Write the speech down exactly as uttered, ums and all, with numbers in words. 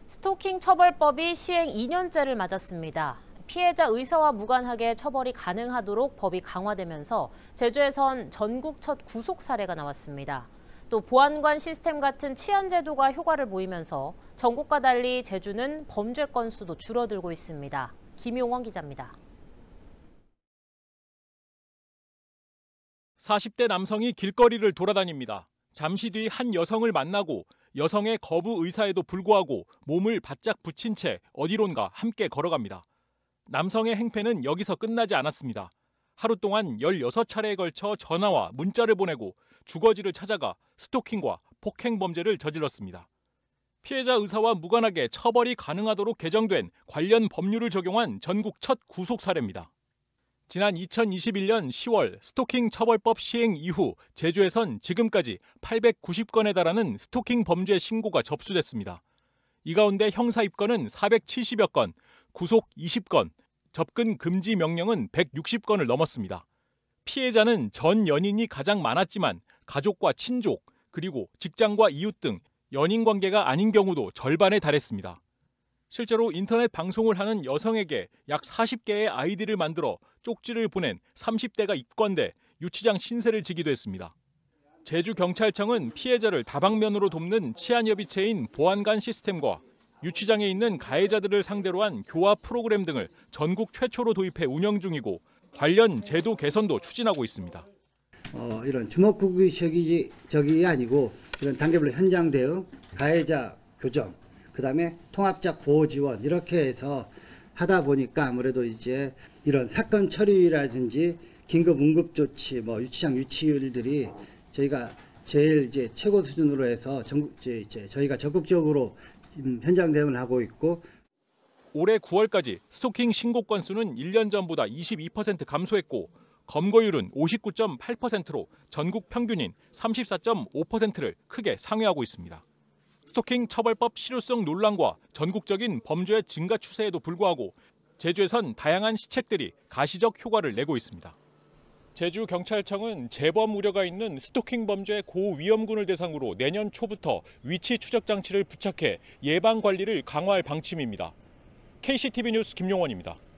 스토킹 처벌법이 시행 이 년째를 맞았습니다. 피해자 의사와 무관하게 처벌이 가능하도록 법이 강화되면서 제주에선 전국 첫 구속 사례가 나왔습니다. 또 보안관 시스템 같은 치안 제도가 효과를 보이면서 전국과 달리 제주는 범죄 건수도 줄어들고 있습니다. 김용원 기자입니다. 사십 대 남성이 길거리를 돌아다닙니다. 잠시 뒤 한 여성을 만나고 여성의 거부 의사에도 불구하고 몸을 바짝 붙인 채 어디론가 함께 걸어갑니다. 남성의 행패는 여기서 끝나지 않았습니다. 하루 동안 열여섯 차례에 걸쳐 전화와 문자를 보내고 주거지를 찾아가 스토킹과 폭행 범죄를 저질렀습니다. 피해자 의사와 무관하게 처벌이 가능하도록 개정된 관련 법률을 적용한 전국 첫 구속 사례입니다. 지난 이천이십일 년 시월 스토킹 처벌법 시행 이후 제주에선 지금까지 팔백구십 건에 달하는 스토킹 범죄 신고가 접수됐습니다. 이 가운데 형사 입건은 사백칠십여 건, 구속 이십 건, 접근 금지 명령은 백육십 건을 넘었습니다. 피해자는 전 연인이 가장 많았지만 가족과 친족, 그리고 직장과 이웃 등 연인 관계가 아닌 경우도 절반에 달했습니다. 실제로 인터넷 방송을 하는 여성에게 약 사십 개의 아이디를 만들어 쪽지를 보낸 삼십 대가 입건돼 유치장 신세를 지기도 했습니다. 제주경찰청은 피해자를 다방면으로 돕는 치안협의체인 보안관 시스템과 유치장에 있는 가해자들을 상대로 한 교화 프로그램 등을 전국 최초로 도입해 운영 중이고 관련 제도 개선도 추진하고 있습니다. 어, 이런 주먹구구식이 적이 아니고 이런 단계별로 현장 대응, 가해자 교정, 그다음에 통합적 보호 지원 이렇게 해서 하다 보니까 아무래도 이제 이런 사건 처리라든지 긴급 응급 조치, 뭐 유치장 유치일들이 저희가 제일 이제 최고 수준으로 해서 전국 이제, 이제 저희가 적극적으로 지금 현장 대응을 하고 있고. 올해 구월까지 스토킹 신고 건수는 일 년 전보다 이십이 퍼센트 감소했고 검거율은 오십구 점 팔 퍼센트로 전국 평균인 삼십사 점 오 퍼센트를 크게 상회하고 있습니다. 스토킹 처벌법 실효성 논란과 전국적인 범죄 증가 추세에도 불구하고 제주에선 다양한 시책들이 가시적 효과를 내고 있습니다. 제주경찰청은 재범 우려가 있는 스토킹 범죄 고위험군을 대상으로 내년 초부터 위치 추적 장치를 부착해 예방 관리를 강화할 방침입니다. 케이씨티비 뉴스 김용원입니다.